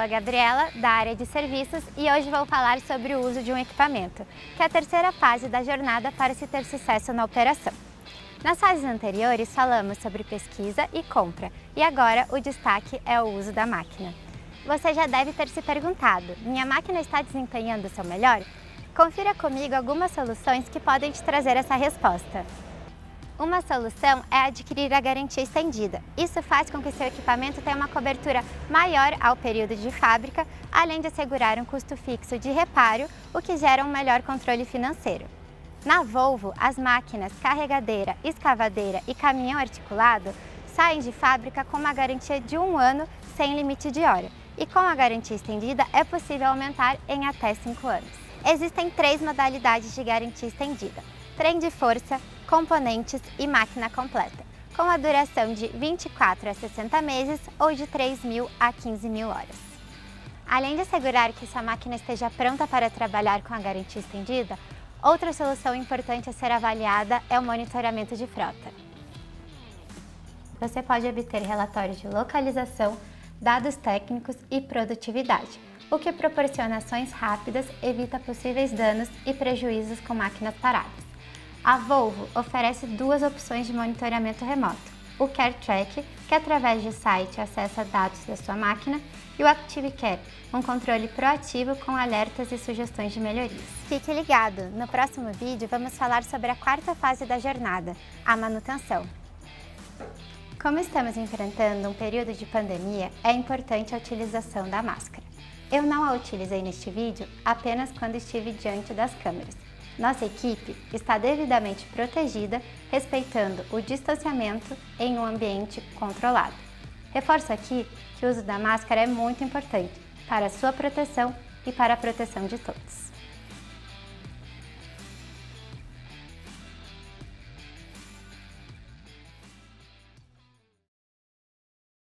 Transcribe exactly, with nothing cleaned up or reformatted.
a Gabriela, da área de serviços, e hoje vou falar sobre o uso de um equipamento, que é a terceira fase da jornada para se ter sucesso na operação. Nas fases anteriores falamos sobre pesquisa e compra, e agora o destaque é o uso da máquina. Você já deve ter se perguntado, minha máquina está desempenhando o seu melhor? Confira comigo algumas soluções que podem te trazer essa resposta. Uma solução é adquirir a garantia estendida. Isso faz com que seu equipamento tenha uma cobertura maior ao período de fábrica, além de assegurar um custo fixo de reparo, o que gera um melhor controle financeiro. Na Volvo, as máquinas carregadeira, escavadeira e caminhão articulado saem de fábrica com uma garantia de um ano sem limite de hora, e com a garantia estendida é possível aumentar em até cinco anos. Existem três modalidades de garantia estendida: trem de força, componentes e máquina completa, com a duração de vinte e quatro a sessenta meses ou de três mil a quinze mil horas. Além de assegurar que sua máquina esteja pronta para trabalhar com a garantia estendida, outra solução importante a ser avaliada é o monitoramento de frota. Você pode obter relatórios de localização, dados técnicos e produtividade, o que proporciona ações rápidas, evita possíveis danos e prejuízos com máquinas paradas. A Volvo oferece duas opções de monitoramento remoto: o CareTrack, que através de site acessa dados da sua máquina, e o ActiveCare, um controle proativo com alertas e sugestões de melhorias. Fique ligado! No próximo vídeo vamos falar sobre a quarta fase da jornada, a manutenção. Como estamos enfrentando um período de pandemia, é importante a utilização da máscara. Eu não a utilizei neste vídeo apenas quando estive diante das câmeras. Nossa equipe está devidamente protegida, respeitando o distanciamento em um ambiente controlado. Reforço aqui que o uso da máscara é muito importante para a sua proteção e para a proteção de todos.